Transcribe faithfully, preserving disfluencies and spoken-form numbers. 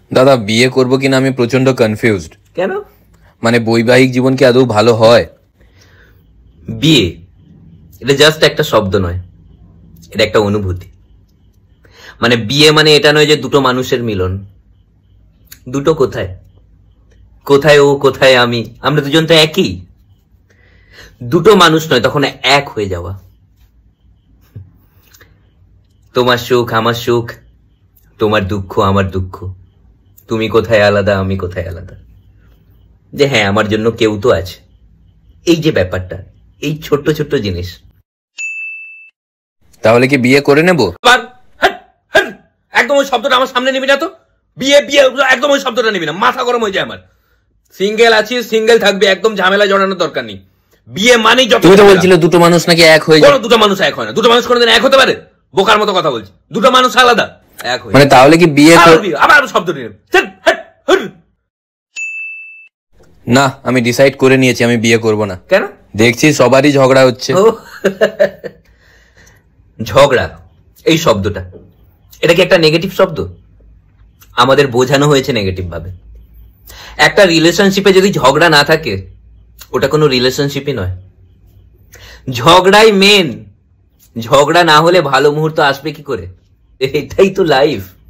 দাদা বিয়ে করব কিনা আমি প্রচন্ড কনফিউজড। কেন? মানে বৈবাহিক জীবন কি আদৌ ভালো হয়? বিয়ে এটা জাস্ট একটা শব্দ নয়, এটা একটা অনুভূতি। মানে বিয়ে মানে এটা নয় যে দুটো মানুষের মিলন। দুটো কোথায়? কোথায় ও, কোথায় আমি? আমরা দুজন তো একই। দুটো মানুষ নয়, তখন এক হয়ে যাওয়া। তোমার সুখ আমার সুখ, তোমার দুঃখ আমার দুঃখ, তুমি কোথায় আলাদা আমি কোথায় আলাদা, যে হ্যাঁ আমার জন্য কেউ তো আছে। এই যে ব্যাপারটা, এই ছোট্ট ছোট্ট জিনিস। তাহলে কি বিয়ে করে নেব? একদম ওই শব্দটা আমার সামনে নিবি না তো। বিয়ে বিয়ে একদম ওই শব্দটা নিবি না, মাথা গরম হয়ে যায় আমার। সিঙ্গেল আছিস, সিঙ্গেল থাকবি, একদম ঝামেলা জড়ানোর দরকার নেই। বিয়ে মানেই যত। তুমি তো বলছিলে দুটো মানুষ নাকি এক হয়ে যায়। দুটো মানুষ এক হয় না। দুটো মানুষ কোনোদিন এক হতে পারে? বোকার মতো কথা বলছি। দুটো মানুষ আলাদা, এক হয়ে। মানে তাহলে কি বিয়ে? আবার শব্দ নিয়ে না, আমি ডিসাইড করে নিয়েছি আমি বিয়ে করব না। কেন? দেখছি সবারই ঝগড়া হচ্ছে। ঝগড়া এই শব্দটা, এটা কি একটা নেগেটিভ শব্দ? আমাদের বোঝানো হয়েছে নেগেটিভ ভাবে। একটা রিলেশনশিপে যদি ঝগড়া না থাকে, ওটা কোনো রিলেশনশিপই নয়। ঝগড়াই মেন। ঝগড়া না হলে ভালো মুহূর্ত আসবে কি করে? এটাই তো লাইফ।